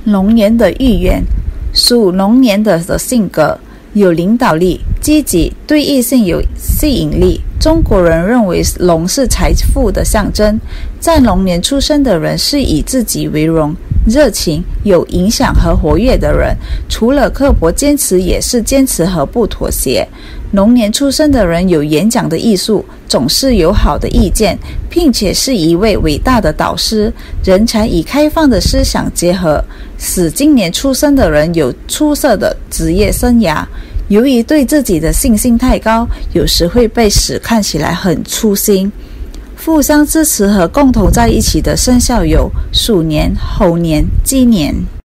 龙年的预言，属龙年的性格有领导力、积极，对异性有吸引力。中国人认为龙是财富的象征，在龙年出生的人是以自己为荣、热情、有影响和活跃的人，除了刻薄坚持，也是坚持和不妥协。龙年出生的人有演讲的艺术，总是有好的意见，并且是一位伟大的导师，人才与开放的思想结合，使今年出生的人有出色的职业生涯。由于对自己的信心太高，有时会被使看起来很粗心。互相支持和共同在一起的生肖有鼠年、猴年、鸡年。